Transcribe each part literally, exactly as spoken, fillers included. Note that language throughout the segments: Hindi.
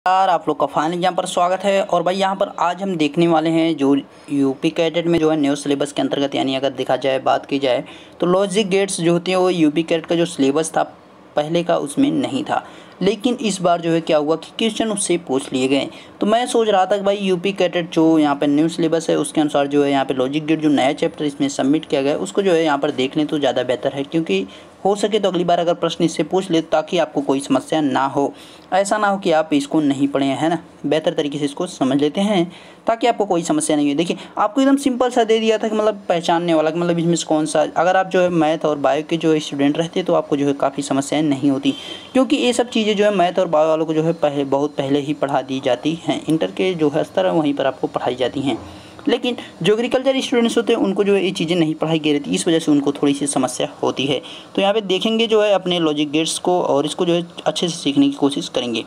यार आप लोग का फाइनल यहाँ पर स्वागत है। और भाई यहाँ पर आज हम देखने वाले हैं जो यूपी कैडेट में जो है न्यू सिलेबस के अंतर्गत, यानी अगर देखा जाए बात की जाए तो लॉजिक गेट्स जो होती हैं वो यूपी कैडेट का जो सिलेबस था पहले का उसमें नहीं था, लेकिन इस बार जो है क्या हुआ कि क्वेश्चन उससे पूछ लिए गए। तो मैं सोच रहा था कि भाई यूपी कैडेट जो यहाँ पर न्यू सिलेबस है उसके अनुसार जो है यहाँ पे लॉजिक गेट जो नया चैप्टर इसमें सबमिट किया गया है उसको जो है यहाँ पर देख लें तो ज़्यादा बेहतर है, क्योंकि हो सके तो अगली बार अगर प्रश्न इससे पूछ ले ताकि आपको कोई समस्या ना हो। ऐसा ना हो कि आप इसको नहीं पढ़े हैं ना, बेहतर तरीके से इसको समझ लेते हैं ताकि आपको कोई समस्या नहीं हो। देखिए आपको एकदम सिंपल सा दे दिया था कि मतलब पहचानने वाला कि मतलब इसमें कौन सा, अगर आप जो है मैथ और बायो के जो स्टूडेंट रहते तो आपको जो है काफ़ी समस्याएं नहीं होती, क्योंकि ये सब चीज़ें जो है मैथ और बायो वालों को जो है पहले बहुत पहले ही पढ़ा दी जाती हैं। इंटर के जो है स्तर है वहीं पर आपको पढ़ाई जाती हैं, लेकिन जो एग्रीकल्चर स्टूडेंट्स होते हैं उनको जो है ये चीज़ें नहीं पढ़ाई गई रहती, इस वजह से उनको थोड़ी सी समस्या होती है। तो यहाँ पे देखेंगे जो है अपने लॉजिक गेट्स को और इसको जो है अच्छे से सीखने की कोशिश करेंगे।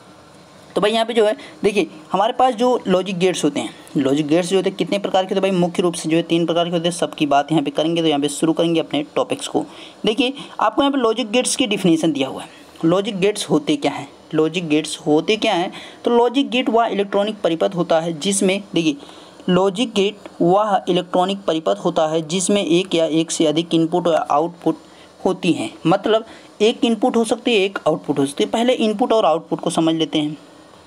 तो भाई यहाँ पे जो है देखिए हमारे पास जो लॉजिक गेट्स होते हैं, लॉजिक गेट्स जो होते हैं कितने प्रकार के होते हैं भाई, मुख्य रूप से जो है तीन प्रकार के होते हैं। सबकी बात यहाँ पे करेंगे। तो यहाँ पे शुरू करेंगे अपने टॉपिक्स को। देखिए आपको यहाँ पे लॉजिक गेट्स की डिफिनेशन दिया हुआ है। लॉजिक गेट्स होते क्या हैं, लॉजिक गेट्स होते क्या हैं तो लॉजिक गेट वह इलेक्ट्रॉनिक परिपथ होता है जिसमें, देखिए लॉजिक गेट वह इलेक्ट्रॉनिक परिपथ होता है जिसमें एक या एक से अधिक इनपुट और आउटपुट होती हैं। मतलब एक इनपुट हो सकती है, एक आउटपुट हो सकती है। पहले इनपुट और आउटपुट को समझ लेते हैं।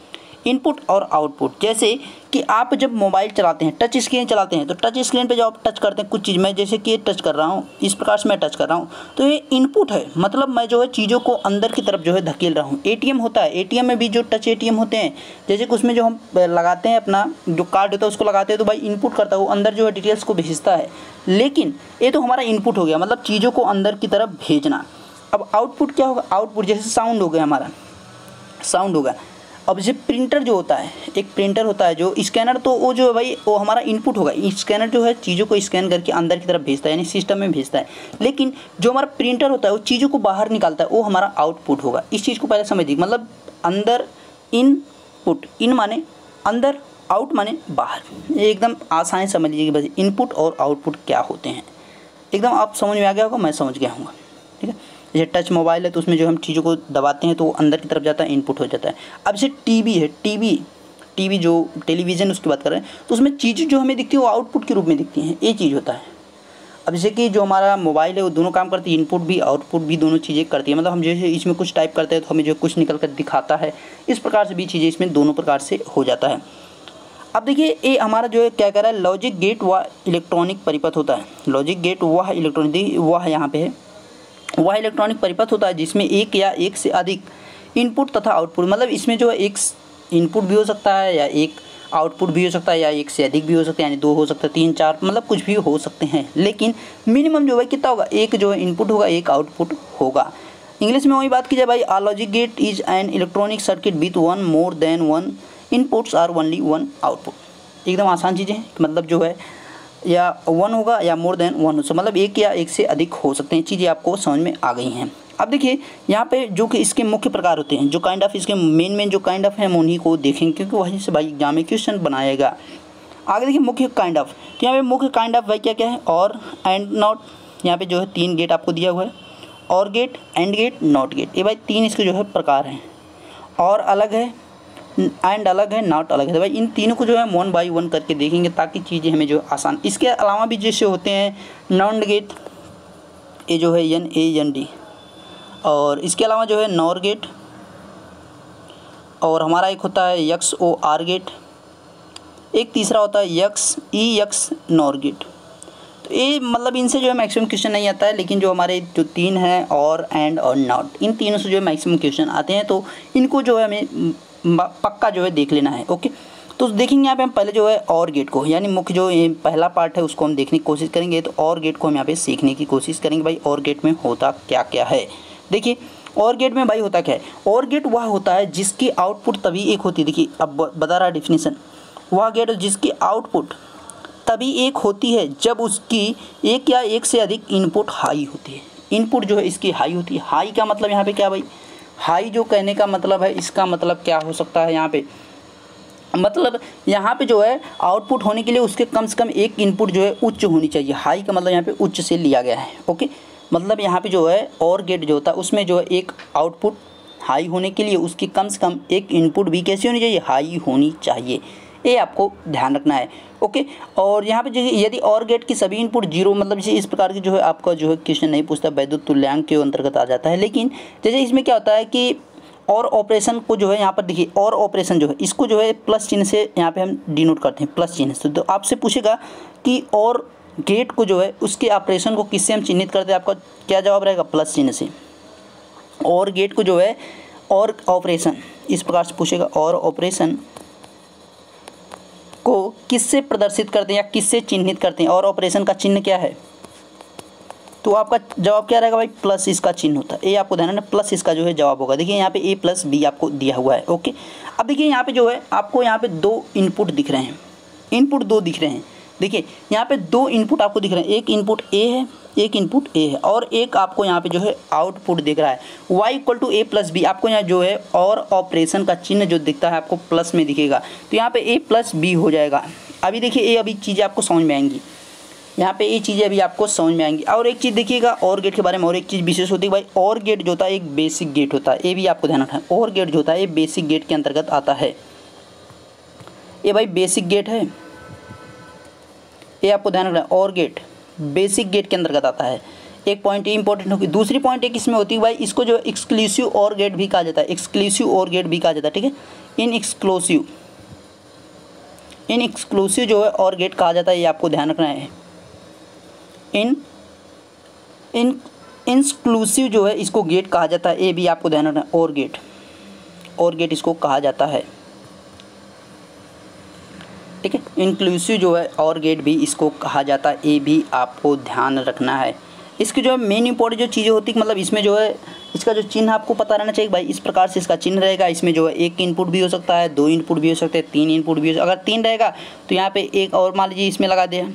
इनपुट और आउटपुट, जैसे कि आप जब मोबाइल चलाते हैं, टच स्क्रीन चलाते हैं, तो टच स्क्रीन पे जब आप टच करते हैं कुछ चीज़, मैं जैसे कि टच कर रहा हूँ, इस प्रकार से मैं टच कर रहा हूँ, तो ये इनपुट है। मतलब मैं जो है चीज़ों को अंदर की तरफ जो है धकेल रहा हूँ। एटीएम होता है, एटीएम में भी जो टच एटीएम होते हैं, जैसे कि उसमें जो हम लगाते हैं अपना जो कार्ड होता है उसको लगाते हैं तो भाई इनपुट करता है, वो अंदर जो है डिटेल्स को भेजता है। लेकिन ये तो हमारा इनपुट हो गया, मतलब चीज़ों को अंदर की तरफ भेजना। अब आउटपुट क्या होगा, आउटपुट जैसे साउंड हो गया, हमारा साउंड होगा। अब जैसे प्रिंटर जो होता है, एक प्रिंटर होता है जो स्कैनर, तो वो जो है भाई वो हमारा इनपुट होगा। स्कैनर जो है चीज़ों को स्कैन करके अंदर की तरफ भेजता है, यानी सिस्टम में भेजता है। लेकिन जो हमारा प्रिंटर होता है वो चीज़ों को बाहर निकालता है, वो हमारा आउटपुट होगा। इस चीज़ को पहले समझ दीजिए। मतलब अंदर इनपुट, इन माने अंदर, आउट माने बाहर। एकदम आसानी से समझ लीजिए कि बस इनपुट और आउटपुट क्या होते हैं। एकदम आप समझ में आ गया होगा, मैं समझ गया हूँ, ठीक है। जैसे टच मोबाइल है तो उसमें जो हम चीज़ों को दबाते हैं तो वो अंदर की तरफ जाता है, इनपुट हो जाता है। अब जैसे टीवी है, टीवी टीवी जो टेलीविज़न उसकी बात कर रहे हैं, तो उसमें चीज़ें जो हमें दिखती है वो आउटपुट के रूप में दिखती हैं, ये चीज़ होता है। अब जैसे कि जो हमारा मोबाइल है वो दोनों काम करती है, इनपुट भी आउटपुट भी, दोनों चीज़ें करती है। मतलब हम जैसे इसमें कुछ टाइप करते हैं तो हमें जो कुछ निकल कर दिखाता है, इस प्रकार से भी चीज़ें इसमें दोनों प्रकार से हो जाता है। अब देखिए ये हमारा जो है क्या कह रहा है, लॉजिक गेट वह इलेक्ट्रॉनिक परिपथ होता है। लॉजिक गेट वह इलेक्ट्रॉनिक, वह यहाँ पे है, वह इलेक्ट्रॉनिक परिपथ होता है जिसमें एक या एक से अधिक इनपुट तथा आउटपुट, मतलब इसमें जो है एक इनपुट भी हो सकता है या एक आउटपुट भी हो सकता है या एक से अधिक भी हो सकता है, यानी दो हो सकता है, तीन चार, मतलब कुछ भी हो सकते हैं। लेकिन मिनिमम जो है कितना होगा, एक जो है इनपुट होगा, एक आउटपुट होगा। इंग्लिश में वही बात की जाए भाई, a logic gate is an electronic circuit with one more than one inputs are only one output. एकदम आसान चीज़ें हैं, मतलब जो है या वन होगा या मोर देन वन हो, मतलब एक या एक से अधिक हो सकते हैं। चीज़ें आपको समझ में आ गई हैं। अब देखिए यहाँ पे जो कि इसके मुख्य प्रकार होते हैं, जो काइंड ऑफ इसके मेन मेन जो काइंड ऑफ है हम उन्हीं को देखेंगे, क्योंकि वहीं से भाई एग्जाम में क्वेश्चन बनाएगा। आगे देखिए मुख्य काइंड ऑफ, तो यहाँ पे मुख्य काइंड ऑफ भाई क्या क्या है, और एंड नॉट। यहाँ पे जो है तीन गेट आपको दिया हुआ है, or gate, and gate, not gate. ये भाई तीन इसके जो है प्रकार हैं। और अलग है, एंड अलग है, नॉट अलग है। तो भाई इन तीनों को जो है वन बाई वन करके देखेंगे ताकि चीज़ें हमें जो आसान। इसके अलावा भी जैसे होते हैं नॉट गेट, ये जो है एन ए एन डी, और इसके अलावा जो है नॉर गेट, और हमारा एक होता है यक्स ओ आर गेट, एक तीसरा होता है ex E ex nor gate. तो ये मतलब इनसे जो है मैक्सिमम क्वेश्चन नहीं आता है, लेकिन जो हमारे जो तीन हैं और एंड और नॉट, इन तीनों से जो है मैक्सिमम क्वेश्चन आते हैं। तो इनको जो है हमें पक्का जो है देख लेना है। ओके, तो देखेंगे यहाँ पे हम पहले जो है और गेट को, यानी मुख्य जो ये पहला पार्ट है उसको हम देखने की कोशिश करेंगे। तो और गेट को हम यहाँ पे सीखने की कोशिश करेंगे भाई, और गेट में होता क्या क्या है। देखिए और गेट में भाई होता क्या है, और गेट वह होता है जिसकी आउटपुट तभी एक होती है। देखिए अब बता रहा डिफिनीसन, वह गेट जिसकी आउटपुट तभी एक होती है जब उसकी एक या एक से अधिक इनपुट हाई होती है। इनपुट जो है इसकी हाई होती है। हाई का मतलब यहाँ पे क्या भाई, हाई जो कहने का मतलब है, इसका मतलब क्या हो सकता है यहाँ पे, मतलब यहाँ पे जो है आउटपुट होने के लिए उसके कम से कम एक इनपुट जो है उच्च होनी चाहिए। हाई का मतलब यहाँ पे उच्च से लिया गया है। ओके, मतलब यहाँ पे जो है और गेट जो होता है उसमें जो है एक आउटपुट हाई होने के लिए उसकी कम से कम एक इनपुट भी कैसी होनी चाहिए, हाई होनी चाहिए। ये आपको ध्यान रखना है। ओके, और यहाँ पे जो यदि और गेट की सभी इनपुट जीरो, मतलब जैसे इस प्रकार की जो है आपका जो है क्वेश्चन नहीं पूछता, वैद्युत तुल्यांक के अंतर्गत आ जाता है। लेकिन जैसे इसमें क्या होता है कि और ऑपरेशन को जो है यहाँ पर देखिए, और ऑपरेशन जो है इसको जो है प्लस चिन्ह से यहाँ पे हम डिनोट करते हैं, प्लस चिन्ह से। तो आपसे पूछेगा कि और गेट को जो है उसके ऑपरेशन को किससे हम चिन्हित करते हैं, आपका क्या जवाब रहेगा, प्लस चिन्ह से। और गेट को जो है और ऑपरेशन इस प्रकार से पूछेगा, और ऑपरेशन को किससे प्रदर्शित करते हैं या किससे चिन्हित करते हैं, और ऑपरेशन का चिन्ह क्या है, तो आपका जवाब क्या रहेगा भाई, प्लस इसका चिन्ह होता है। ए आपको ध्यान रखना, प्लस इसका जो है जवाब होगा। देखिए यहाँ पे ए प्लस बी आपको दिया हुआ है। ओके, अब देखिए यहाँ पे जो है आपको यहाँ पे दो इनपुट दिख रहे हैं, इनपुट दो दिख रहे हैं। देखिए यहाँ पे दो इनपुट आपको दिख रहे हैं, एक इनपुट ए है, एक इनपुट ए है, और एक आपको यहाँ पे जो है आउटपुट दिख रहा है y equal to A plus B. आपको यहाँ जो है और ऑपरेशन का चिन्ह जो दिखता है आपको प्लस में दिखेगा, तो यहाँ पे a प्लस बी हो जाएगा। अभी देखिए ये अभी चीज़ें आपको समझ में आएंगी, यहाँ पे ये चीज़ें अभी आपको समझ में आएंगी। और एक चीज़ देखिएगा और गेट के बारे में, और एक चीज़ विशेष होती है भाई, और गेट जो होता है एक बेसिक गेट होता है, ये भी आपको ध्यान रखना है। और गेट जो होता है ये बेसिक गेट के अंतर्गत आता है, ये भाई बेसिक गेट है, ये आपको ध्यान रखना है। और गेट बेसिक गेट के अंतर्गत आता है। एक पॉइंट ये इंपॉर्टेंट होगी। दूसरी पॉइंट एक इसमें होती है भाई, इसको जो एक्सक्लूसिव और गेट भी कहा जाता है, एक्सक्लूसिव और गेट भी कहा जाता है, ठीक है। इन एक्सक्लूसिव इन एक्सक्लूसिव जो है और गेट कहा जाता है, ये आपको ध्यान रखना है। इन इन इंक्लूसिव जो है इसको गेट कहा जाता है, ये भी आपको ध्यान रखना है। और गेट और गेट इसको कहा जाता है, ठीक है। इंक्लूसिव जो है और गेट भी इसको कहा जाता है, ये भी आपको ध्यान रखना है। इसकी जो है मेन इंपॉर्टेंट जो चीज़ें होती है, मतलब इसमें जो है इसका जो चिन्ह आपको पता रहना चाहिए भाई, इस प्रकार से इसका चिन्ह रहेगा। इसमें जो है एक इनपुट भी हो सकता है, दो इनपुट भी हो सकते हैं, तीन इनपुट भी हो सकता है। अगर तीन रहेगा तो यहाँ पे एक और मान लीजिए इसमें लगा दिया,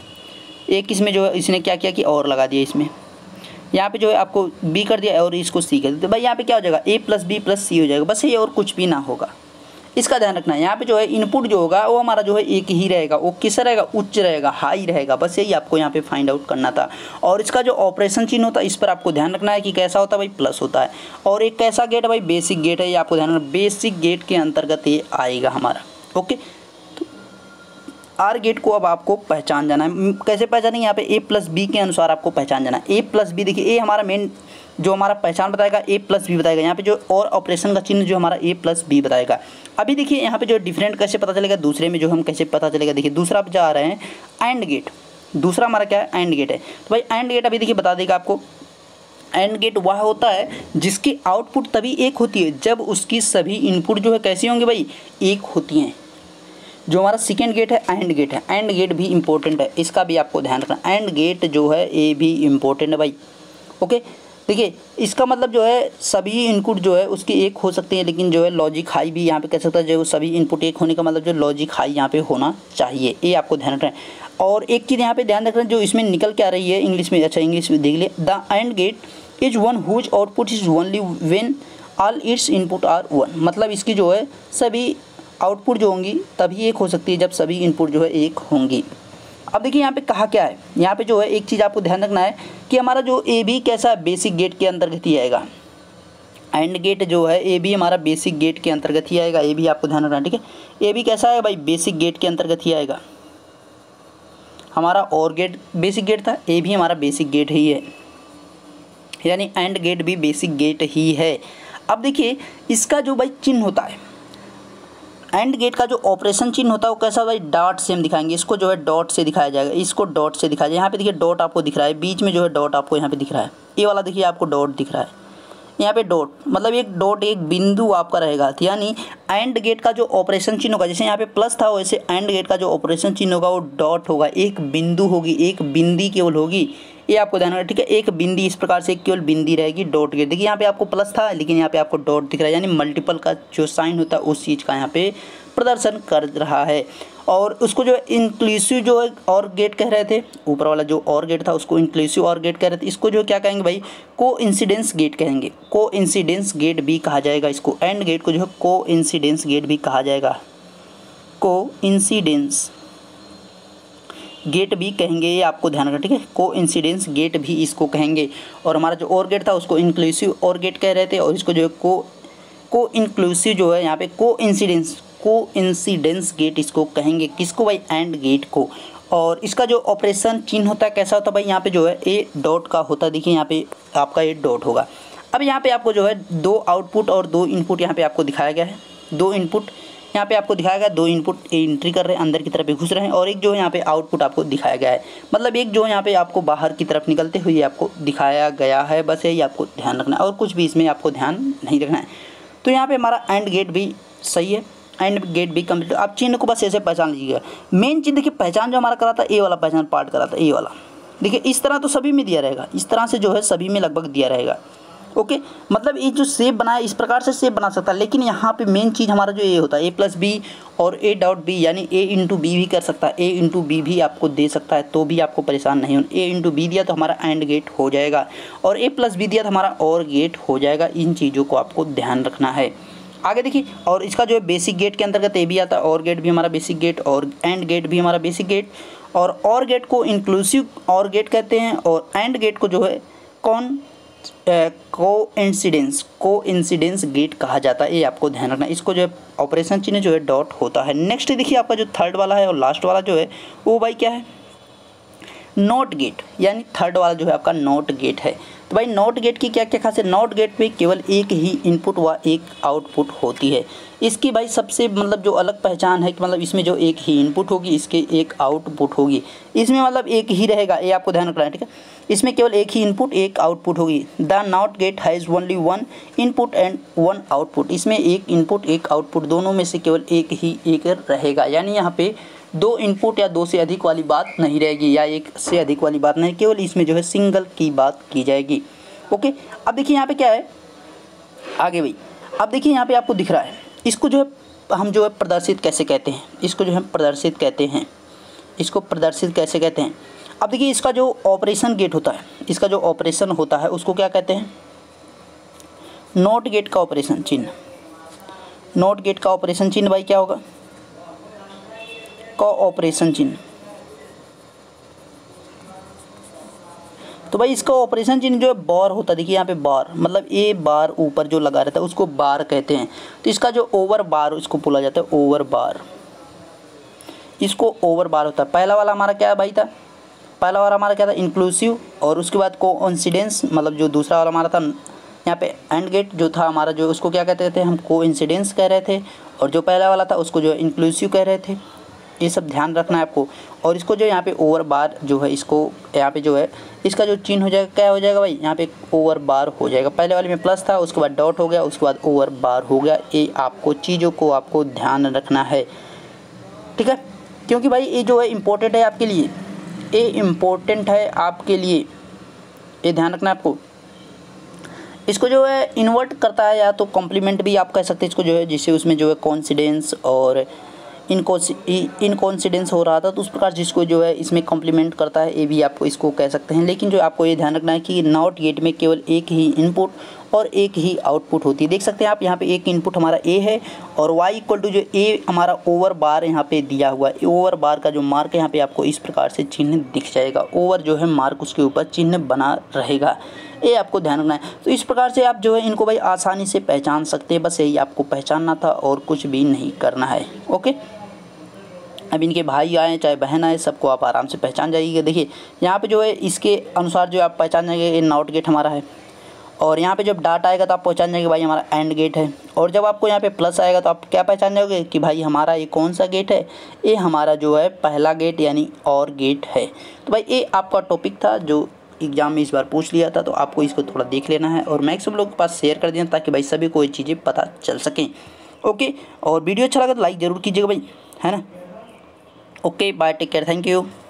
एक इसमें जो है इसने क्या किया कि और लगा दिया, इसमें यहाँ पे जो है आपको बी कर दिया और इसको सी कर दिया, तो भाई यहाँ पे क्या हो जाएगा, A plus B plus C हो जाएगा, बस ये और कुछ भी ना होगा। इसका ध्यान रखना है। यहाँ पे जो है इनपुट जो होगा वो हमारा जो है एक ही रहेगा, वो किस रहेगा, उच्च रहेगा, हाई रहेगा, बस यही आपको यहाँ पे फाइंड आउट करना था। और इसका जो ऑपरेशन चिन्ह होता है इस पर आपको ध्यान रखना है कि कैसा होता है भाई, प्लस होता है। और एक कैसा गेट है भाई, बेसिक गेट है, ये आपको ध्यान रखना, बेसिक गेट के अंतर्गत ये आएगा हमारा। ओके, तो आर गेट को अब आपको पहचान जाना है। कैसे पहचानेंगे, यहाँ पे ए प्लस बी के अनुसार आपको पहचान जाना है। ए प्लस बी, देखिए ए हमारा मेन जो हमारा पहचान बताएगा, ए प्लस बी बताएगा। यहाँ पे जो और ऑपरेशन का चिन्ह जो हमारा ए प्लस बी बताएगा। अभी देखिए यहाँ पे जो डिफरेंट कैसे पता चलेगा, दूसरे में जो हम कैसे पता चलेगा, देखिए दूसरा आप जा रहे हैं एंड गेट, दूसरा हमारा क्या है, एंड गेट है। तो भाई एंड गेट अभी देखिए बता देगा आपको, एंड गेट वह होता है जिसकी आउटपुट तभी एक होती है जब उसकी सभी इनपुट जो है कैसी होंगी भाई, एक होती हैं। जो हमारा सेकेंड गेट है एंड गेट है, एंड गेट भी इंपॉर्टेंट है, इसका भी आपको ध्यान रखना। एंड गेट जो है ये भी इम्पोर्टेंट है भाई। ओके, देखिए इसका मतलब जो है सभी इनपुट जो है उसकी एक हो सकती है, लेकिन जो है लॉजिक हाई भी यहाँ पे कह सकता है। जो सभी इनपुट एक होने का मतलब जो लॉजिक हाई यहाँ पे होना चाहिए, ये आपको ध्यान रखना है। और एक चीज़ यहाँ पे ध्यान रखना, जो इसमें निकल के आ रही है इंग्लिश में, अच्छा इंग्लिश में देख लिया, the and gate is one whose output is only when all its input are one. मतलब इसकी जो है सभी आउटपुट जो होंगी तभी एक हो सकती है जब सभी इनपुट जो है एक होंगी। अब देखिए यहाँ पे कहा क्या है, यहाँ पे जो है एक चीज़ आपको ध्यान रखना है कि हमारा जो ए बी कैसा है, बेसिक गेट के अंतर्गत ही आएगा। एंड गेट जो है ए बी हमारा बेसिक गेट के अंतर्गत ही आएगा, ये भी आपको ध्यान रखना है, ठीक है। ए बी कैसा है भाई, बेसिक गेट के अंतर्गत ही आएगा। हमारा और गेट बेसिक गेट था, ए भी हमारा बेसिक गेट ही है, यानी एंड गेट भी बेसिक गेट ही है। अब देखिए इसका जो भाई चिन्ह होता है, एंड गेट का जो ऑपरेशन चिन्ह होता है वो कैसा भाई, डॉट से हम दिखाएंगे। इसको जो है डॉट से दिखाया जाएगा, इसको डॉट से दिखाया जाएगा। यहाँ पे देखिए डॉट आपको दिख रहा है, बीच में जो है डॉट आपको यहाँ पे दिख रहा है, ये वाला देखिए आपको डॉट दिख रहा है, यहाँ पे डॉट मतलब एक डॉट एक बिंदु आपका रहेगा। यानी एंड गेट का जो ऑपरेशन चिन्ह होगा, जैसे यहाँ पे प्लस था वैसे एंड गेट का जो ऑपरेशन चिन्ह होगा वो डॉट होगा, एक बिंदु होगी, एक बिंदी केवल होगी, ये आपको ध्यान रखना, ठीक है। एक बिंदी इस प्रकार से केवल बिंदी रहेगी, डॉट गेट। देखिए यहाँ पे आपको प्लस था लेकिन यहाँ पे आपको डॉट दिख रहा है, यानी मल्टीपल का जो साइन होता है उस चीज़ का यहाँ पे प्रदर्शन कर रहा है। और उसको जो इंक्लूसिव जो है और गेट कह रहे थे, ऊपर वाला जो और गेट था उसको इंक्लूसिव और गेट कह रहे थे। इसको जो क्या कहेंगे भाई, को इंसिडेंस गेट कहेंगे, को इंसिडेंस गेट भी कहा जाएगा इसको। एंड गेट को जो है को इंसिडेंस गेट भी कहा जाएगा, को इंसिडेंस गेट भी कहेंगे, ये आपको ध्यान रखना, ठीक है। को इंसिडेंस गेट भी इसको कहेंगे। और हमारा जो और गेट था उसको इंक्लूसिव और गेट कह रहे थे, और इसको जो है को को इंक्लूसिव जो है यहाँ पे को इंसिडेंस को इंसिडेंस गेट इसको कहेंगे, किसको भाई, एंड गेट को। और इसका जो ऑपरेशन चिन्ह होता है कैसा होता है भाई, यहाँ पे जो है ए डॉट का होता है, देखिए यहाँ पे आपका ए डॉट होगा। अब यहाँ पे आपको जो है दो आउटपुट और दो इनपुट यहाँ पे आपको दिखाया गया है, दो इनपुट यहाँ पे आपको दिखाया गया, दो इनपुट एंट्री कर रहे हैं, अंदर की तरफ घुस रहे हैं, और एक जो है यहाँ पे आउटपुट आपको दिखाया गया है, मतलब एक जो यहाँ पे आपको बाहर की तरफ निकलते हुए आपको दिखाया गया है। बस यही आपको ध्यान रखना है और कुछ भी इसमें आपको ध्यान नहीं रखना है। तो यहाँ पे हमारा एंड गेट भी सही है, एंड गेट भी कंप्लीट। आप चिन्ह को बस ऐसे पहचान लीजिएगा। मेन चिन्ह देखिए पहचान जो हमारा करा था, ए वाला पहचान पार्ट करा था, ए वाला देखिए इस तरह तो सभी में दिया रहेगा, इस तरह से जो है सभी में लगभग दिया रहेगा। ओके, मतलब ये जो शेप बनाया इस प्रकार से शेप बना सकता है, लेकिन यहाँ पे मेन चीज़ हमारा जो ए होता है, ए प्लस बी और ए डॉट बी, यानी ए इंटू बी भी कर सकता है, ए इंटू बी भी आपको दे सकता है, तो भी आपको परेशान नहीं होना। ए इंटू बी दिया तो हमारा एंड गेट हो जाएगा, और ए प्लस बी दिया तो हमारा और गेट हो जाएगा। इन चीज़ों को आपको ध्यान रखना है। आगे देखिए, और इसका जो है बेसिक गेट के अंतर्गत ए भी आता है, और गेट भी हमारा बेसिक गेट, और एंड गेट भी हमारा बेसिक गेट, और और गेट को इंक्लूसिव और गेट कहते हैं, और एंड गेट को जो है कौन को इंसिडेंस को इंसिडेंस गेट कहा जाता है। ये आपको ध्यान रखना है। इसको जो है ऑपरेशन चिन्ह जो है डॉट होता है। नेक्स्ट देखिए आपका जो थर्ड वाला है और लास्ट वाला जो है वो भाई क्या है, नॉट गेट, यानी थर्ड वाला जो है आपका नॉट गेट है। तो भाई नॉट गेट की क्या क्या खासियत, नॉट गेट पे केवल एक ही इनपुट व एक आउटपुट होती है। इसकी भाई सबसे मतलब जो अलग पहचान है कि मतलब इसमें जो एक ही इनपुट होगी, इसके एक आउटपुट होगी, इसमें मतलब एक ही रहेगा, ये आपको ध्यान रखना है, ठीक है। इसमें केवल एक ही इनपुट एक आउटपुट होगी। The not gate has only one input and one output, इसमें एक इनपुट एक आउटपुट दोनों में से केवल एक ही एक रहेगा, यानी यहाँ पे दो इनपुट या दो से अधिक वाली बात नहीं रहेगी, या एक से अधिक वाली बात नहीं, केवल इसमें जो है सिंगल की बात की जाएगी। ओके, अब देखिए यहाँ पे क्या है आगे भाई, अब देखिए यहाँ पे आपको दिख रहा है, इसको जो है हम जो है प्रदर्शित कैसे कहते हैं, इसको जो है प्रदर्शित कहते हैं, इसको प्रदर्शित कैसे कहते हैं। अब देखिए इसका जो ऑपरेशन गेट होता है, इसका जो ऑपरेशन होता है उसको क्या कहते हैं, नॉट गेट का ऑपरेशन चिन्ह। नॉट गेट का ऑपरेशन चिन्ह भाई क्या होगा, का ऑपरेशन चिन्ह। तो भाई इसका ऑपरेशन चिन्ह जो है बार होता है, देखिए यहाँ पे बार, मतलब ए बार ऊपर जो लगा रहता है उसको बार कहते हैं। तो इसका जो ओवर बार इसको बोला जाता है ओवर बार, इसको ओवर बार होता है। पहला वाला हमारा क्या भाई था, पहला वाला हमारा क्या था, इंक्लूसिव, और उसके बाद कोइंसिडेंस, मतलब जो दूसरा वाला हमारा था यहाँ पे एंड गेट जो था हमारा, जो उसको क्या कहते थे हम, कोइंसिडेंस कह रहे थे, और जो पहला वाला था उसको जो इंक्लूसिव कह रहे थे। ये सब ध्यान रखना है आपको। और इसको जो यहाँ पे ओवर बार जो है, इसको यहाँ पे जो है इसका जो चिन्ह हो जाएगा क्या हो जाएगा भाई, यहाँ पे ओवर बार हो जाएगा। पहले वाले में प्लस था, उसके बाद डॉट हो गया, उसके बाद ओवर बार हो गया। ये आपको चीज़ों को आपको ध्यान रखना है, ठीक है, क्योंकि भाई ये जो है इम्पोर्टेंट है आपके लिए, ये इम्पोर्टेंट है आपके लिए, ये ध्यान रखना है आपको। इसको जो है इन्वर्ट करता है, या तो कॉम्प्लीमेंट भी आप कह सकते हैं इसको जो है, जिससे उसमें जो है कॉन्सिडेंस और इनकॉन्सिडेंस हो रहा था, तो उस प्रकार जिसको जो है इसमें कॉम्प्लीमेंट करता है, ये भी आपको इसको कह सकते हैं। लेकिन जो आपको ये ध्यान रखना है कि नॉट गेट में केवल एक ही इनपुट और एक ही आउटपुट होती है। देख सकते हैं आप यहाँ पे एक इनपुट हमारा ए है, और वाई इक्वल टू जो ए हमारा ओवर बार यहाँ पे दिया हुआ है। ओवर बार का जो मार्क यहाँ पे आपको इस प्रकार से चिन्ह दिख जाएगा, ओवर जो है मार्क उसके ऊपर चिन्ह बना रहेगा, ये आपको ध्यान रखना है। तो इस प्रकार से आप जो है इनको भाई आसानी से पहचान सकते हैं, बस यही आपको पहचानना था और कुछ भी नहीं करना है। ओके, अब इनके भाई आए चाहे बहन आए, सबको आप आराम से पहचान जाइएगा। देखिए यहाँ पे जो है इसके अनुसार जो आप पहचान जाएंगे, ये नॉट गेट हमारा है, और यहाँ पे जब डाट आएगा तो आप पहचान जाएंगे भाई हमारा एंड गेट है, और जब आपको यहाँ पे प्लस आएगा तो आप क्या पहचान जाओगे कि भाई हमारा ये कौन सा गेट है, ये हमारा जो है पहला गेट यानी और गेट है। तो भाई ये आपका टॉपिक था जो एग्जाम में इस बार पूछ लिया था, तो आपको इसको थोड़ा देख लेना है और मैक्सिमम लोगों के पास शेयर कर देना, ताकि भाई सभी को ये चीज़ें पता चल सकें। ओके, और वीडियो अच्छा लगा तो लाइक ज़रूर कीजिएगा भाई, है ना। Okay bye, take care, thank you.